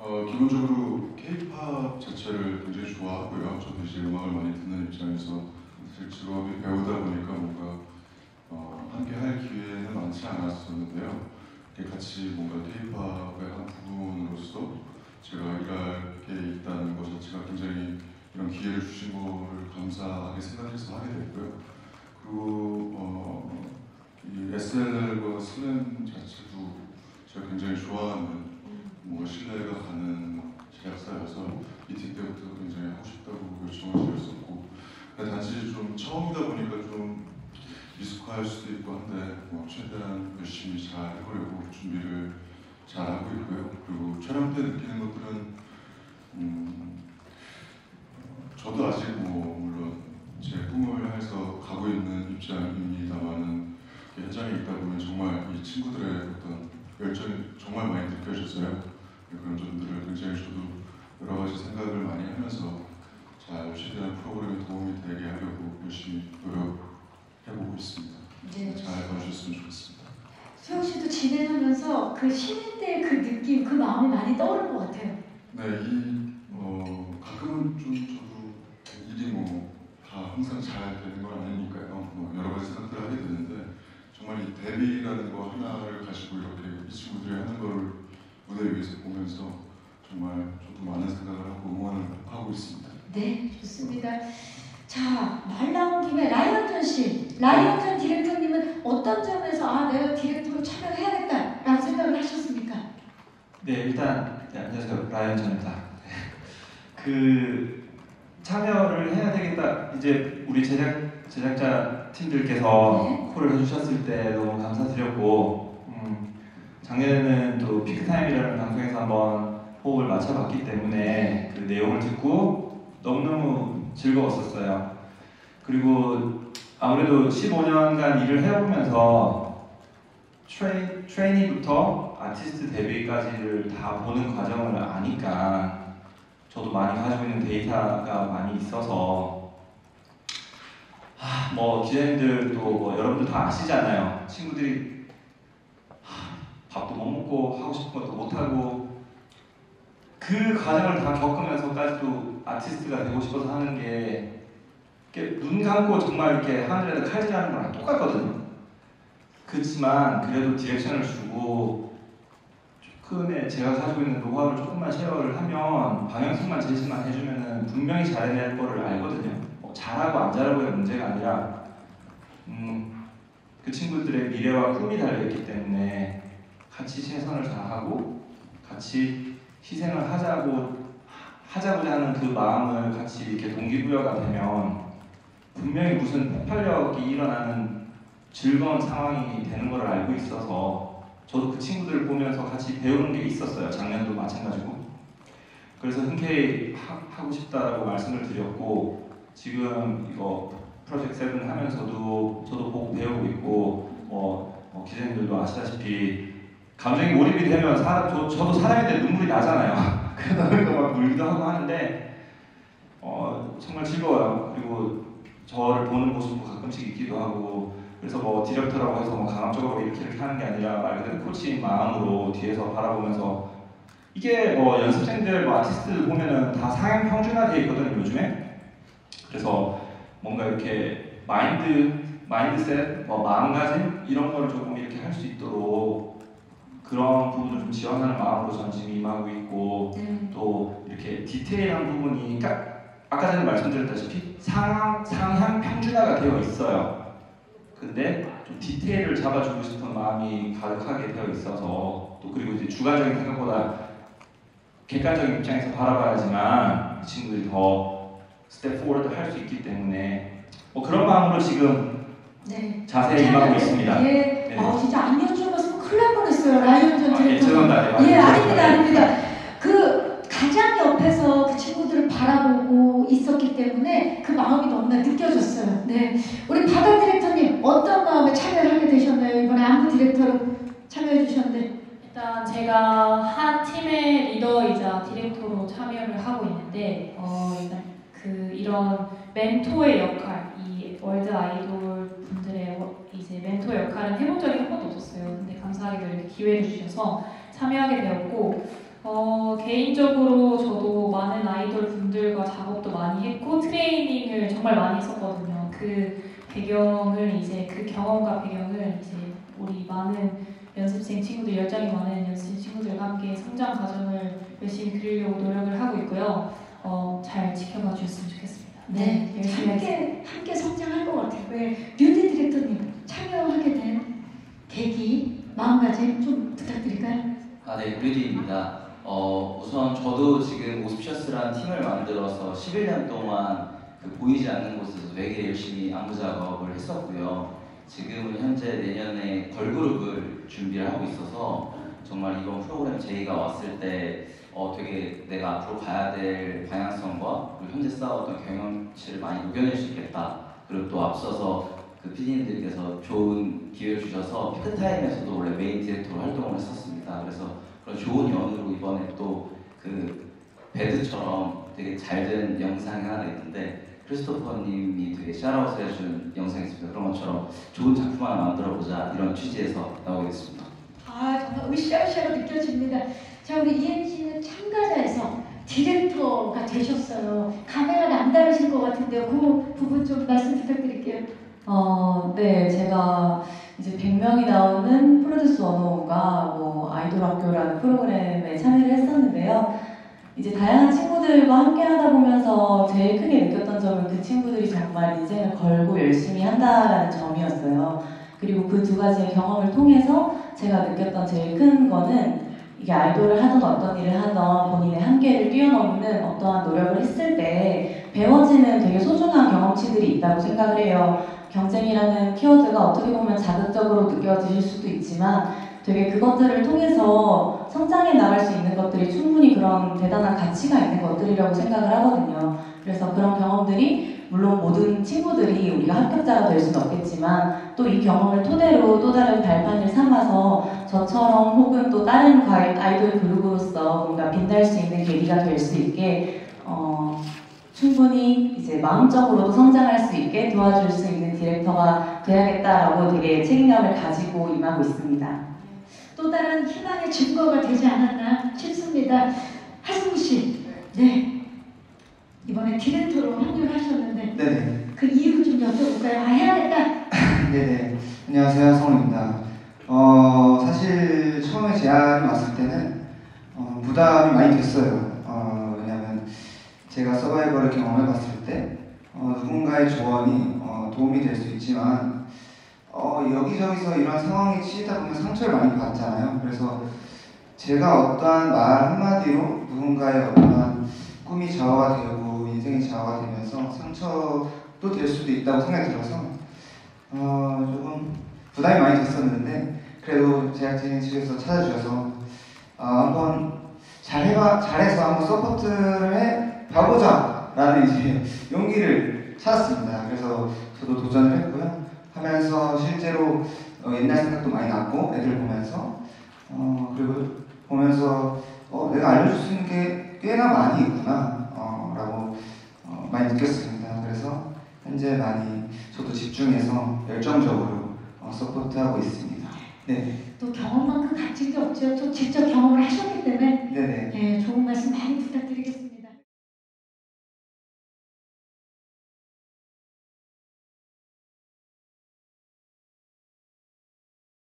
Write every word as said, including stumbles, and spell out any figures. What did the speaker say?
어, 기본적으로 케이팝 자체를 굉장히 좋아하고요. 저도 이제 음악을 많이 듣는 입장에서 사실 직업이 배우다 보니까 뭔가 어, 함께 할 기회는 많지 않았었는데요. 같이 뭔가 케이팝의 한 부분으로서 제가 일할 게 있다는 것 자체가 굉장히 이런 기회를 주신 거를 감사하게 생각해서 하게 됐고요. 그리고 어, 이 에스엘엘과 슬램 자체도 제가 굉장히 좋아하는 뭔가 신뢰가 가는 제작사여서 미팅 때부터 굉장히 하고 싶다고 요청을 드렸었고, 단지 좀 처음이다 보니까 좀 미숙할 수도 있고 한데 뭐 최대한 열심히 잘 해보려고 준비를 잘 하고 있고요. 그리고 촬영 때 느끼는 것들은 음, 저도 아직 뭐 물론 제 꿈을 해서 가고 있는 입장입니다만은 현장에 있다 보면 정말 이 친구들의 어떤 열정이 정말 많이 느껴졌어요. 그런 점들을 굉장히 저도 여러 가지 생각을 많이 하면서 잘 최대한 프로그램에 도움이 되게 하려고 열심히 노력해보고 있습니다. 네. 잘 봐주셨으면 좋겠습니다. 수영 씨도 진행하면서 그 신인 때 그 느낌, 그 마음이 많이 떠오를 것 같아요. 네, 이 어, 가끔은 좀 저도 일이 뭐 다 항상 잘 되는 건 아니니까요. 뭐 여러 가지 생각들을 하게 되는데 정말 이 데뷔라는 거 하나를 가지고 이렇게 이 친구들이 하는 걸 무대 위에서 보면서 정말 저도 많은 생각을 하고 응원을 하고 있습니다. 네, 좋습니다. 자, 말 나온 김에 라이언전 씨, 라이언전 디렉터님은 어떤 점에서 아, 내가 디렉터로 참여해야겠다라고 생각을 하셨습니까? 네, 일단 네, 안녕하세요, 라이언전입니다. 그 참여를 해야 되겠다. 이제 우리 제작 제작자 팀들께서 네. 콜을 해주셨을 때 너무 감사드렸고, 음, 작년에는 또 피크타임이라는 방송에서 한번 호흡을 맞춰봤기 때문에 그 내용을 듣고 너무너무 즐거웠었어요. 그리고 아무래도 십오 년간 일을 해오면서 트레이, 트레이니부터 아티스트 데뷔까지를 다 보는 과정을 아니까 저도 많이 가지고 있는 데이터가 많이 있어서 하, 뭐 기자님들도 뭐 여러분들 다 아시잖아요. 친구들이 하, 밥도 못 먹고 하고 싶은 것도 못 하고 그 과정을 다 겪으면서까지도 아티스트가 되고 싶어서 하는 게 눈 감고 정말 이렇게 하늘에다 칼질하는 거랑 똑같거든요. 그렇지만 그래도 디렉션을 주고 조금의 제가 가지고 있는 노하우를 조금만 쉐어를 하면 방향성만 제시만 해주면은 분명히 잘해낼 거를 알거든요. 뭐 잘하고 안 잘하고의 문제가 아니라 음, 그 친구들의 미래와 꿈이 달려있기 때문에 같이 최선을 다하고 같이 희생을 하자고 하자고자 하는 그 마음을 같이 이렇게 동기부여가 되면 분명히 무슨 폭발력이 일어나는 즐거운 상황이 되는 걸 알고 있어서 저도 그 친구들을 보면서 같이 배우는 게 있었어요. 작년도 마찬가지고. 그래서 흔쾌히 하, 하고 싶다라고 말씀을 드렸고 지금 이거 프로젝트 세븐 하면서도 저도 보고 배우고 있고 뭐, 뭐 기자님들도 아시다시피 감정이 몰입이 되면 사람, 저, 저도 사람인데 눈물이 나잖아요. 그러다 보니까 막 울기도 하고 하는데 어, 정말 즐거워요. 그리고 저를 보는 모습도 가끔씩 있기도 하고 그래서 뭐 디렉터라고 해서 뭐 강압적으로 이렇게 이렇게 하는 게 아니라 말 그대로 코치인 마음으로 뒤에서 바라보면서 이게 뭐 연습생들 뭐 아티스트 보면은 다 상향 평준화되어 있거든요 요즘에. 그래서 뭔가 이렇게 마인드 마인드셋 뭐 마음가짐 이런 거를 조금 이렇게 할 수 있도록 그런 부분을 좀 지원하는 마음으로 저는 지금 임하고 있고 네. 또 이렇게 디테일한 부분이 그러니까 아까 전에 말씀드렸다시피 상향, 상향 평준화가 되어 있어요. 근데 좀 디테일을 잡아주고 싶은 마음이 가득하게 되어 있어서 또 그리고 이제 주관적인 생각보다 객관적인 입장에서 바라봐야지만 이 친구들이 더 스텝 포워드 할 수 있기 때문에 뭐 그런 마음으로 지금 네. 자세히 임하고 있습니다. 예. 네. 아, 진짜 안 여쭤봤으면 큰일 날 뻔했어요. 라이언전 아, 예, 디렉터. 죄송합니다. 네, 예, 맞아요. 아닙니다, 아닙니다. 그 가장 옆에서 그 친구들을 바라보고 있었기 때문에 그 마음이 너무나 느껴졌어요. 네, 우리 바다 디렉터님 어떤 마음에 참여를 하게 되셨나요? 이번에 안무 디렉터로 참여해 주셨는데. 일단 제가 한 팀의 리더이자 디렉터로 참여를 하고 있는데 어, 일단 그 이런 멘토의 역할, 이 월드 아이돌 분들의 이제 멘토의 역할은 해본 적이 한 번도 없었어요. 근데 감사하게도 이렇게 기회를 주셔서 참여하게 되었고 어, 개인적으로 저도 많은 아이돌 분들과 작업도 많이 했고 트레이닝을 정말 많이 했었거든요. 그 배경을 이제 그 경험과 배경을 이제 우리 많은 연습생 친구들, 열정이 많은 연습생 친구들과 함께 성장 과정을 열심히 그리려고 노력을 하고 있고요. 어, 잘 지켜봐 주셨으면 좋겠습니다. 네, 열심히 하겠습니다. 함께 함께 성장할 것 같아요. 왜 뮤디 디렉터님 참여하게 된 계기, 마음가짐 좀 부탁드릴까요? 아, 네, 류디입니다. 어, 우선 저도 지금 오스피셔스라는 팀을 만들어서 십일 년 동안 그 보이지 않는 곳에서 되게 열심히 안무 작업을 했었고요. 지금은 현재 내년에 걸그룹을 준비를 하고 있어서 정말 이번 프로그램 제의가 왔을 때 어, 되게 내가 앞으로 가야 될 방향성과 그리고 현재 쌓아왔던 경험치를 많이 녹여낼 수 있겠다. 그리고 또 앞서서 그 피디님들께서 좋은 기회를 주셔서 피크타임에서도 원래 메인 디렉터로 활동을 했었습니다. 그래서 그런 좋은 연으로 이번에 또 그 배드처럼 되게 잘 된 영상이 하나 있는데 크리스토퍼님이 되게 샤라웃을 해준 영상이 있습니다. 그런 것처럼 좋은 작품 하나 만들어보자 이런 취지에서 나오게 됐습니다. 아 정말 으쌰으쌰가 느껴집니다. 자 우리 이엔씨는 참가자에서 디렉터가 되셨어요. 카메라 남다르실 것 같은데요. 그 부분 좀 말씀 부탁드릴게요. 어, 네, 제가 이제 백 명이 나오는 프로듀스 원오원과 뭐 아이돌 학교라는 프로그램에 참여를 했었는데요. 이제 다양한 친구들과 함께 하다 보면서 제일 크게 느꼈던 점은 그 친구들이 정말 인생을 걸고 열심히 한다라는 점이었어요. 그리고 그 두 가지의 경험을 통해서 제가 느꼈던 제일 큰 거는 이게 아이돌을 하던 어떤 일을 하던 본인의 한계를 뛰어넘는 어떠한 노력을 했을 때 배워지는 되게 소중한 경험치들이 있다고 생각을 해요. 경쟁이라는 키워드가 어떻게 보면 자극적으로 느껴지실 수도 있지만 되게 그것들을 통해서 성장해 나갈 수 있는 것들이 충분히 그런 대단한 가치가 있는 것들이라고 생각을 하거든요. 그래서 그런 경험들이 물론 모든 친구들이 우리가 합격자가 될 수는 없겠지만 또 이 경험을 토대로 또 다른 발판을 삼아서 저처럼 혹은 또 다른 아이돌 그룹으로서 뭔가 빛날 수 있는 계기가 될 수 있게 어, 충분히 이제 마음적으로도 성장할 수 있게 도와줄 수 있는 디렉터가 돼야겠다라고 되게 책임감을 가지고 임하고 있습니다. 또 다른 희망의 증거가 되지 않았나 싶습니다. 하승우 씨, 네 이번에 디렉터로 합류를 하셨는데 네네. 그 이유 좀 여쭤볼까요? 아 해야겠다. 네네. 안녕하세요, 성우입니다. 어 사실 처음에 제안이 왔을 때는 어, 부담이 많이 됐어요. 어, 왜냐하면 제가 서바이벌을 경험해봤을 때 어, 누군가의 조언이 어, 도움이 될 수 있지만 어, 여기저기서 이런 상황에 치이다 보면 상처를 많이 받잖아요. 그래서 제가 어떠한 말 한마디로 누군가의 어떠한 꿈이 좌우가 되고 인생이 좌우가 되면서 상처도 될 수도 있다고 생각이 들어서 어, 조금 부담이 많이 됐었는데 그래도 제작진 측에서 찾아주셔서 어, 한번 잘해봐, 잘해서 한번 서포트를 해 봐보자 라는 이제 용기를 찾았습니다. 그래서 저도 도전을 했고요. 하면서 실제로 어, 옛날 생각도 많이 났고 애들 보면서 어, 그리고 보면서 어, 내가 알려줄 수 있는 게 꽤나 많이 있구나 어, 라고 어, 많이 느꼈습니다. 그래서 현재 많이 저도 집중해서 열정적으로 어, 서포트하고 있습니다. 네. 또 경험만큼 값진 게 없죠. 또 직접 경험을 하셨기 때문에 네네. 네, 좋은 말씀 많이 부탁드리겠습니다.